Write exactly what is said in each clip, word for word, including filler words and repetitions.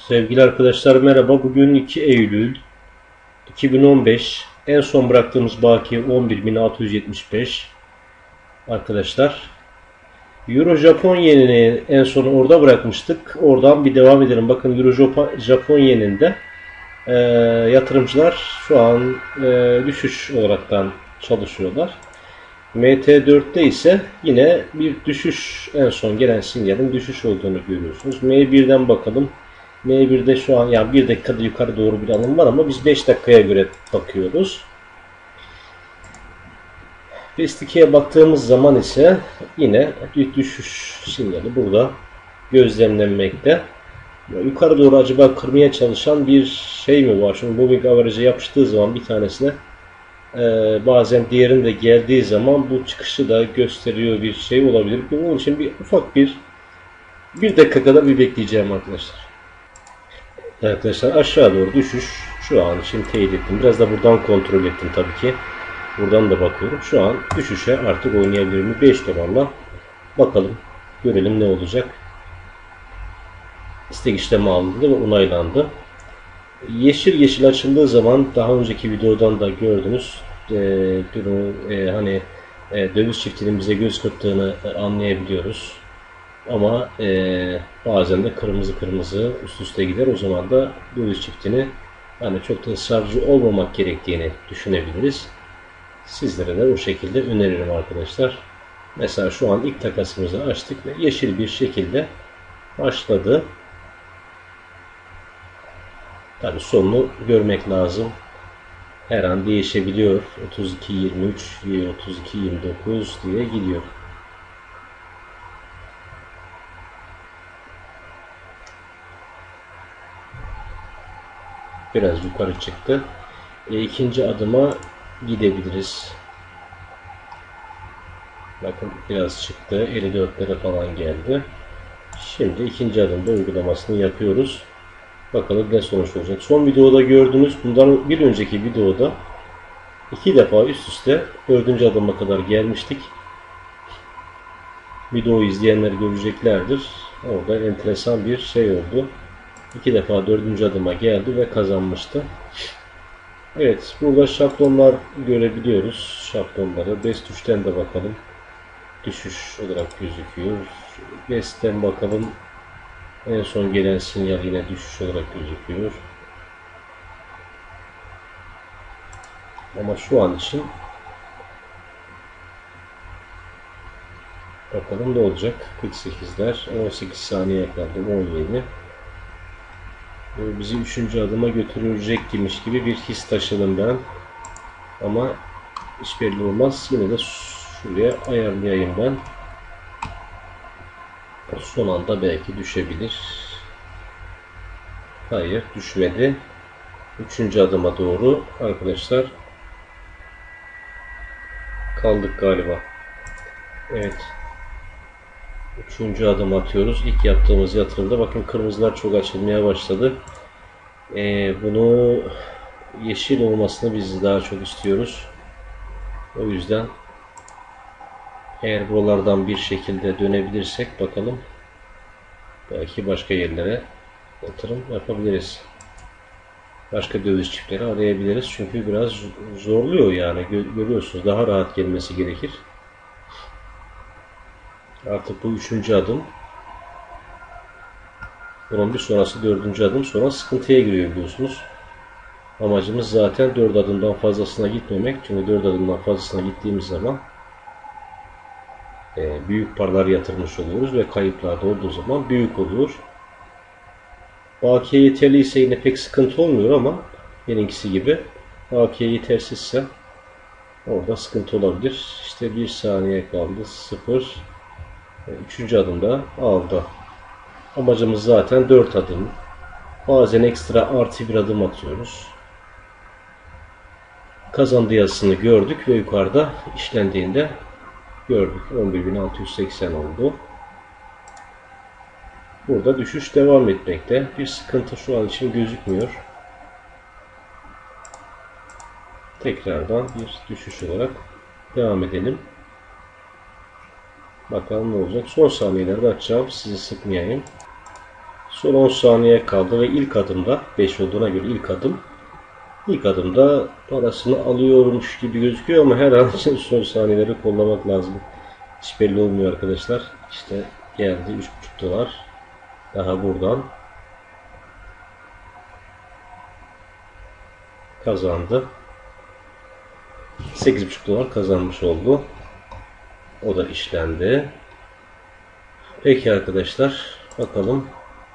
Sevgili arkadaşlar merhaba. Bugün iki Eylül iki bin on beş. En son bıraktığımız baki on bir bin altı yüz yetmiş beş. Arkadaşlar Euro Japon yenini en son orada bırakmıştık. Oradan bir devam edelim. Bakın Euro Japon yeninde e, yatırımcılar şu an e, düşüş olaraktan çalışıyorlar. M T dört'te ise yine bir düşüş, en son gelen sinyalin düşüş olduğunu görüyorsunuz. M bir'den bakalım. M bir'de şu an yani bir dakikada yukarı doğru bir alım var ama biz beş dakikaya göre bakıyoruz. B I S T iki'ye baktığımız zaman ise yine bir düşüş sinyali burada gözlemlenmekte. Yukarı doğru acaba kırmaya çalışan bir şey mi var? Şimdi moving average'e yapıştığı zaman bir tanesine e, bazen diğerinin de geldiği zaman bu çıkışı da gösteriyor bir şey olabilir. Bunun için bir ufak bir bir dakika kadar bir bekleyeceğim arkadaşlar. Arkadaşlar aşağı doğru düşüş şu an için teyit ettim. Biraz da buradan kontrol ettim tabii ki. Buradan da bakıyorum. Şu an düşüşe artık oynayabilirim. beş dolarla bakalım. Görelim ne olacak. İstek işlemi alındı ve onaylandı. Yeşil yeşil açıldığı zaman daha önceki videodan da gördünüz. E, e, hani e, döviz çiftinin bize göz kırptığını e, anlayabiliyoruz. Ama e, bazen de kırmızı kırmızı üst üste gider. O zaman da döviz çiftini hani çok da ısrarcı olmamak gerektiğini düşünebiliriz. Sizlere de o şekilde öneririm arkadaşlar. Mesela şu an ilk takasımızı açtık ve yeşil bir şekilde başladı. Tabi sonunu görmek lazım. Her an değişebiliyor. otuz iki yirmi üç, otuz iki yirmi dokuz diye gidiyor. Biraz yukarı çıktı. E, ikinci adıma gidebiliriz. Bakın biraz çıktı. elli dörtlere falan geldi. Şimdi ikinci adımda uygulamasını yapıyoruz. Bakalım ne sonuç olacak. Son videoda gördünüz. Bundan bir önceki videoda iki defa üst üste dördüncü adıma kadar gelmiştik. Videoyu izleyenler göreceklerdir. Orada enteresan bir şey oldu. İki defa dördüncü adıma geldi ve kazanmıştı. Evet, burada şablonlar görebiliyoruz. Şablonları. BEST üçten de bakalım. Düşüş olarak gözüküyor. BEST'ten bakalım. En son gelen sinyal yine düşüş olarak gözüküyor. Ama şu an için bakalım ne olacak. kırk sekizler. on sekiz saniye kaldı. on yedi. Bizi üçüncü adıma götürecekmiş gibi bir his taşıdım ben. Ama hiç belli olmaz. Yine de şuraya ayarlayayım ben. Son anda belki düşebilir. Hayır, düşmedi. Üçüncü adıma doğru arkadaşlar kaldık galiba. Evet. Üçüncü adım atıyoruz. İlk yaptığımız yatırımda bakın kırmızılar çok açılmaya başladı. Ee, bunu yeşil olmasını biz daha çok istiyoruz. O yüzden eğer buralardan bir şekilde dönebilirsek bakalım. Belki başka yerlere yatırım yapabiliriz. Başka döviz çiftleri arayabiliriz. Çünkü biraz zorluyor yani. Görüyorsunuz daha rahat gelmesi gerekir. Artık bu üçüncü adım. Bunun bir sonrası dördüncü adım, sonra sıkıntıya giriyor biliyorsunuz. Amacımız zaten dört adımdan fazlasına gitmemek. Çünkü dört adımdan fazlasına gittiğimiz zaman e, büyük paralar yatırmış oluyoruz ve kayıplar da olduğu zaman büyük oluyor. Bakiye yeterli ise yine pek sıkıntı olmuyor ama benimkisi gibi bakiye yetersizse orada sıkıntı olabilir. İşte bir saniye kaldı. sıfır. Üçüncü adımda aldı. Amacımız zaten dört adım. Bazen ekstra artı bir adım atıyoruz. Kazandığı yazısını gördük ve yukarıda işlendiğinde gördük. on bir bin altı yüz seksen oldu. Burada düşüş devam etmekte. Bir sıkıntı şu an için gözükmüyor. Tekrardan bir düşüş olarak devam edelim. Bakalım ne olacak. Son saniyelerde açacağım. Sizi sıkmayayım. Son on saniye kaldı ve ilk adımda beş olduğuna göre ilk adım ilk adımda parasını alıyormuş gibi gözüküyor ama her an için son saniyeleri kollamak lazım. Hiç belli olmuyor arkadaşlar. İşte geldi üç buçuk dolar. Daha buradan kazandı. sekiz buçuk dolar kazanmış oldu. O da işlendi. Peki arkadaşlar, bakalım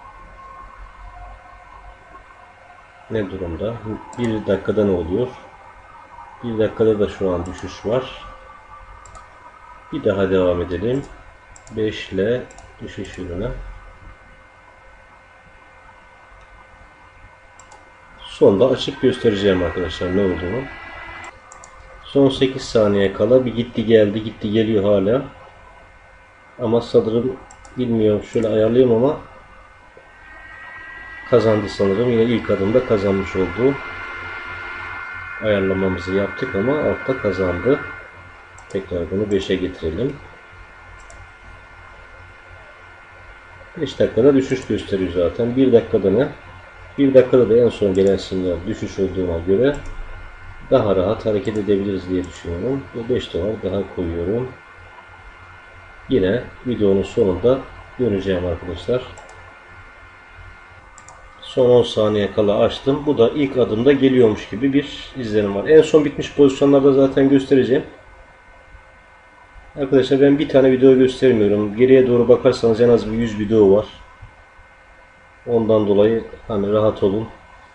ne durumda? Bir dakikada ne oluyor? Bir dakikada da şu an düşüş var. Bir daha devam edelim. beş ile düşüş yönüne. Sonda açıp göstereceğim arkadaşlar ne olduğunu. Son sekiz saniye kala bir gitti geldi gitti geliyor hala. Ama sanırım bilmiyorum, şöyle ayarlayayım ama kazandı sanırım. Yine ilk adımda kazanmış oldu. Ayarlamamızı yaptık ama altta kazandı. Tekrar bunu beşe getirelim. beş dakikada düşüş gösteriyor zaten. bir dakikada ne? bir dakikada da en son gelen sinyal düşüş olduğuna göre daha rahat hareket edebiliriz diye düşünüyorum. Ve beş dolar daha koyuyorum. Yine videonun sonunda döneceğim arkadaşlar. Son on saniye kala açtım. Bu da ilk adımda geliyormuş gibi bir izlenim var. En son bitmiş pozisyonlarda zaten göstereceğim. Arkadaşlar ben bir tane video göstermiyorum. Geriye doğru bakarsanız en az bir yüz video var. Ondan dolayı hani rahat olun.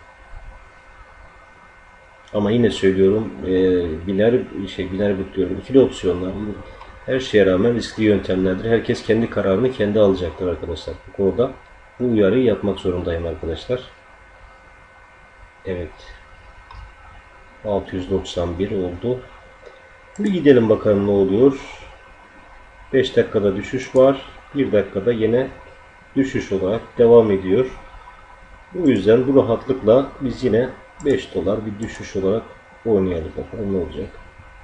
Ama yine söylüyorum, e, biner şey biner bitiyorum. İkili opsiyonlar her şeye rağmen riskli yöntemlerdir. Herkes kendi kararını kendi alacaktır arkadaşlar. Bu konuda bu uyarıyı yapmak zorundayım arkadaşlar. Evet. altı yüz doksan bir oldu. Bir gidelim bakalım ne oluyor. beş dakikada düşüş var. bir dakikada yine düşüş olarak devam ediyor. Bu yüzden bu rahatlıkla biz yine beş dolar bir düşüş olarak oynayalım. Bakalım ne olacak.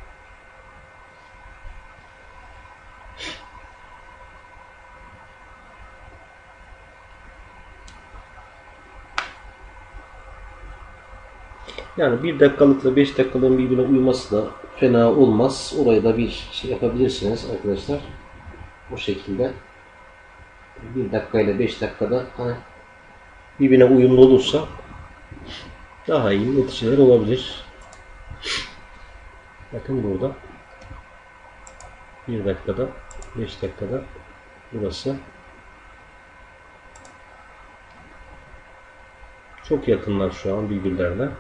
Yani bir dakikalıkla beş dakikalığın birbirine uyması da fena olmaz. Oraya da bir şey yapabilirsiniz arkadaşlar. Bu şekilde bir dakika ile beş dakikada hani birbirine uyumlu olursa daha iyi neticeler olabilir. Bakın burada bir dakikada beş dakikada burası çok yakınlar şu an birbirlerine.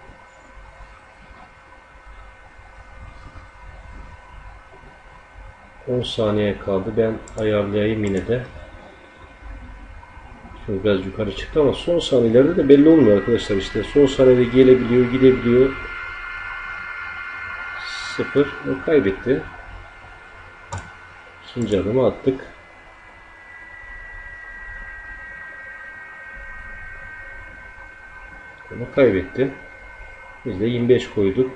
on saniye kaldı. Ben ayarlayayım yine de. Şöyle biraz yukarı çıktı ama son saniyelerde de belli olmuyor arkadaşlar. İşte son saniyede gelebiliyor, gidebiliyor. Sıfır. O kaybetti. İkinci adımı attık. Onu kaybetti. Biz de yirmi beş koyduk.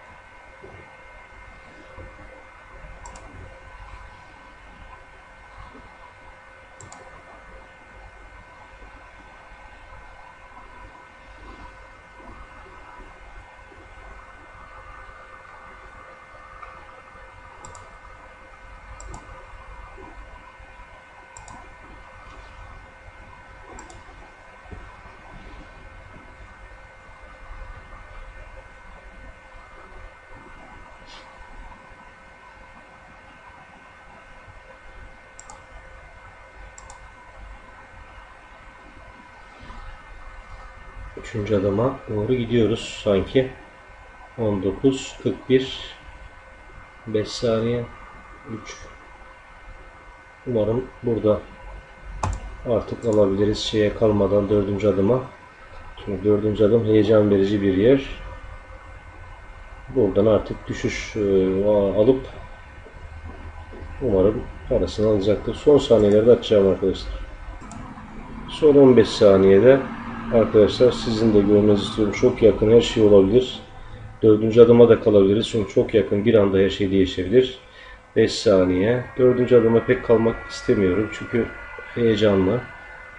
Üçüncü adıma doğru gidiyoruz sanki. on dokuz kırk bir beş saniye üç. Umarım burada artık alabiliriz şeye kalmadan dördüncü adıma. Şimdi dördüncü adım heyecan verici bir yer. Buradan artık düşüş alıp umarım parasını alacaktır. Son saniyelerde açacağım arkadaşlar. Son on beş saniyede arkadaşlar sizin de görmenizi istiyorum. Çok yakın her şey olabilir. Dördüncü adıma da kalabiliriz. Çünkü çok yakın bir anda her şey değişebilir. beş saniye. Dördüncü adıma pek kalmak istemiyorum. Çünkü heyecanlı.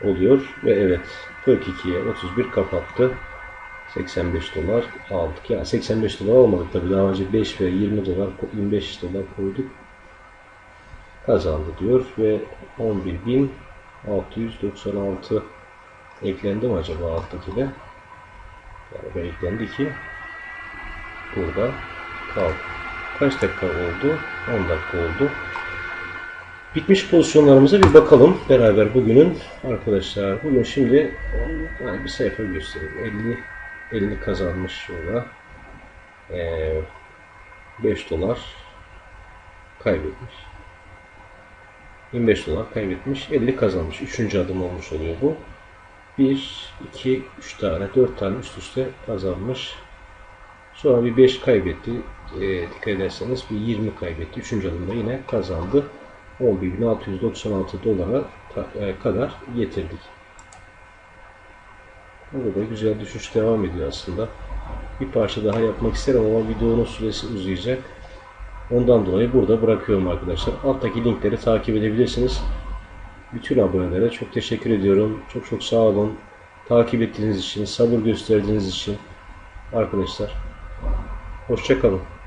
oluyor ve evet kırk ikiye otuz bir kapattı. seksen beş dolar aldık. Ya seksen beş dolar almadık tabii. Daha önce beş ve yirmi dolar, yirmi beş dolar koyduk. Kazandı diyor ve on bir bin altı yüz doksan altı eklendi mi acaba alttakine? Yani eklendi ki burada kaldı. Kaç dakika oldu? on dakika oldu. Bitmiş pozisyonlarımıza bir bakalım beraber bugünün arkadaşlar. Bugün şimdi yani bir sayfa göstereyim. elli elli kazanmış şurada. Ee, beş dolar kaybetmiş. yirmi beş dolar kaybetmiş. elli kazanmış. Üçüncü adım olmuş oluyor bu. bir, iki, üç tane, dört tane üst üste kazanmış. Sonra bir beş kaybetti. E, dikkat ederseniz bir yirmi kaybetti. Üçüncü adımda yine kazandı. on bir bin altı yüz doksan altı dolara kadar getirdik. Burada güzel düşüş devam ediyor aslında. Bir parça daha yapmak isterim ama videonun süresi uzayacak. Ondan dolayı burada bırakıyorum arkadaşlar. Alttaki linkleri takip edebilirsiniz. Bütün abonelere çok teşekkür ediyorum. Çok çok sağ olun. Takip ettiğiniz için, sabır gösterdiğiniz için arkadaşlar. Hoşça kalın.